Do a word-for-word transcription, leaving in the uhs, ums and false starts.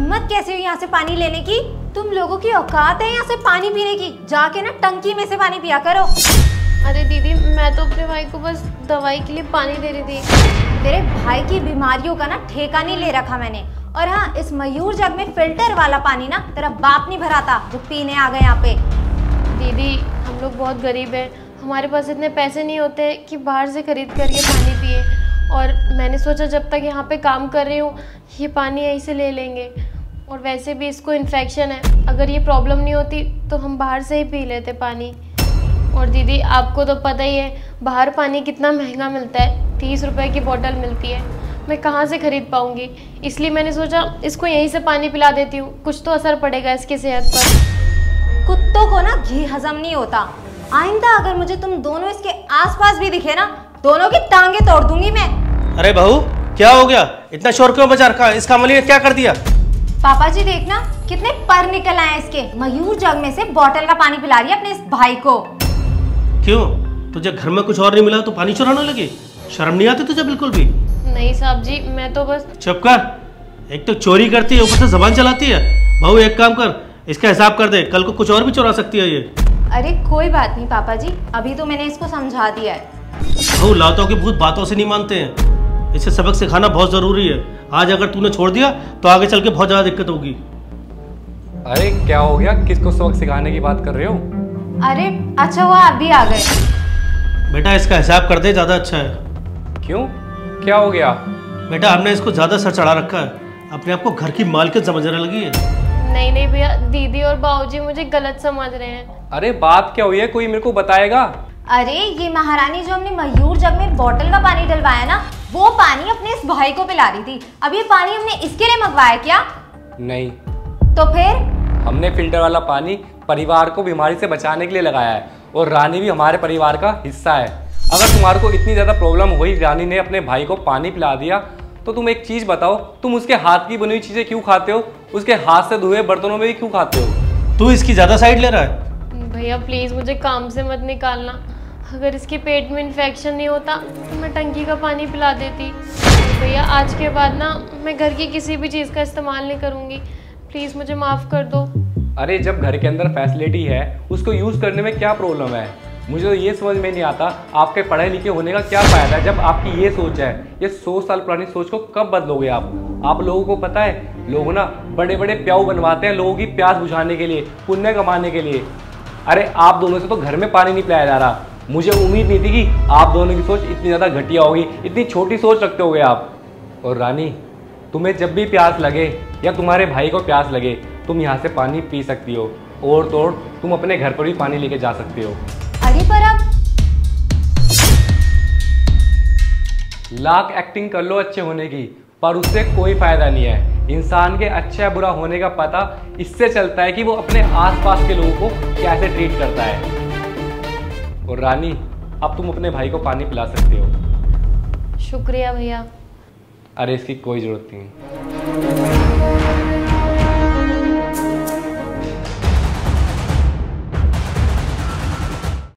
हिम्मत कैसे हुई यहाँ से पानी लेने की? तुम लोगों की औकात है यहाँ से पानी पीने की? जाके ना टंकी में से पानी पिया करो। अरे दीदी, मैं तो अपने भाई को बस दवाई के लिए पानी दे रही थी। तेरे भाई की बीमारियों का ना ठेका नहीं ले रखा मैंने। और हाँ, इस मयूर जग में फिल्टर वाला पानी ना तेरा बाप नहीं भराता जो पीने आ गए यहाँ पे। दीदी, हम लोग बहुत गरीब हैं, हमारे पास इतने पैसे नहीं होते कि बाहर से खरीद कर ये पानी पिए। और मैंने सोचा जब तक यहाँ पे काम कर रही हूँ ये पानी यहीं से ले लेंगे। और वैसे भी इसको इन्फेक्शन है, अगर ये प्रॉब्लम नहीं होती तो हम बाहर से ही पी लेते पानी। और दीदी, आपको तो पता ही है बाहर पानी कितना महंगा मिलता है, तीस रुपए की बोतल मिलती है, मैं कहाँ से खरीद पाऊँगी। इसलिए मैंने सोचा इसको यहीं से पानी पिला देती हूँ, कुछ तो असर पड़ेगा इसकी सेहत पर। कुत्तों को ना घी हजम नहीं होता। आइंदा अगर मुझे तुम दोनों इसके आसपास भी दिखे ना, दोनों की टांगे तोड़ दूंगी मैं। अरे बहू, क्या हो गया? इतना शोर क्यों बजा रखा? इस कामली ने क्या कर दिया? पापा जी देखना कितने पर निकल आए इसके। मयूर जग में से बोतल का पानी पिला रही है अपने इस भाई को। क्यों, तुझे घर में कुछ और नहीं मिला तो पानी चुराने लगी? शर्म नहीं आती तुझे बिल्कुल भी? नहीं साहब जी, मैं तो बस। चुप कर, एक तो चोरी करती है, ऊपर से जबान चलाती है। बहू एक काम कर, इसका हिसाब कर दे, कल को कुछ और भी चुरा सकती है ये। अरे कोई बात नहीं पापा जी, अभी तो मैंने इसको समझा दिया है। बहू लातों की भूत बातों से नहीं मानते हैं, इसे सबक सिखाना बहुत जरूरी है। आज अगर तूने छोड़ दिया तो आगे चल के बहुत ज्यादा दिक्कत होगी। अरे क्या हो गया, किसको सबक सिखाने की बात कर रहे हो? अरे अच्छा हुआ आप भी आ गए। बेटा इसका हिसाब कर दे, ज्यादा अच्छा है। क्यों, क्या हो गया? बेटा हमने इसको ज्यादा सर चढ़ा रखा है, अपने आप को घर की मालकिन समझने लगी है। नहीं नहीं भैया, दीदी और बाबूजी मुझे गलत समझ रहे हैं। अरे बात क्या हुई है, कोई मेरे को बताएगा? अरे ये महारानी जो हमने मयूर जग में बोतल का पानी डलवाया ना, वो पानी अपने इस भाई को पिला रही थी। अब ये पानी हमने इसके लिए मंगवाया क्या? नहीं। तो फिर? हमने फिल्टर वाला पानी परिवार को बीमारी से बचाने के लिए लगाया है, और रानी भी हमारे परिवार का हिस्सा है। अगर तुम्हारे को इतनी ज्यादा प्रॉब्लम हुई, रानी ने अपने भाई को पानी पिला दिया, तो तुम एक चीज बताओ, तुम उसके हाथ की बनी हुई चीजें क्यों खाते हो? उसके हाथ से धुए बर्तनों में भी क्यों खाते हो? तू इसकी ज्यादा साइड ले रहा है। भैया प्लीज मुझे काम से मत निकालना, अगर इसके पेट में इन्फेक्शन नहीं होता तो मैं टंकी का पानी पिला देती। भैया आज के बाद ना मैं घर की किसी भी चीज़ का इस्तेमाल नहीं करूँगी, प्लीज़ मुझे माफ़ कर दो। अरे जब घर के अंदर फैसिलिटी है उसको यूज़ करने में क्या प्रॉब्लम है? मुझे तो ये समझ में नहीं आता आपके पढ़े लिखे होने का क्या फ़ायदा है जब आपकी ये सोच है। ये सौ साल पुरानी सोच को कब बदलोगे आप? आप लोगों को पता है, लोग ना बड़े बड़े प्याऊ बनवाते हैं लोगों की प्यास बुझाने के लिए, पुण्य कमाने के लिए। अरे आप दोनों से तो घर में पानी नहीं पिलाया जा रहा। मुझे उम्मीद नहीं थी कि आप दोनों की सोच इतनी ज़्यादा घटिया होगी, इतनी छोटी सोच रखते होगे आप। और रानी, तुम्हें जब भी प्यास लगे या तुम्हारे भाई को प्यास लगे, तुम यहाँ से पानी पी सकती हो, और तो और तुम अपने घर पर भी पानी लेके जा सकते हो। अरे पर अब लाख एक्टिंग कर लो अच्छे होने की, पर उससे कोई फायदा नहीं है। इंसान के अच्छा या बुरा होने का पता इससे चलता है कि वो अपने आसपास के लोगों को कैसे ट्रीट करता है। और रानी, अब तुम अपने भाई को पानी पिला सकते हो। शुक्रिया भैया। अरे इसकी कोई जरूरत नहीं।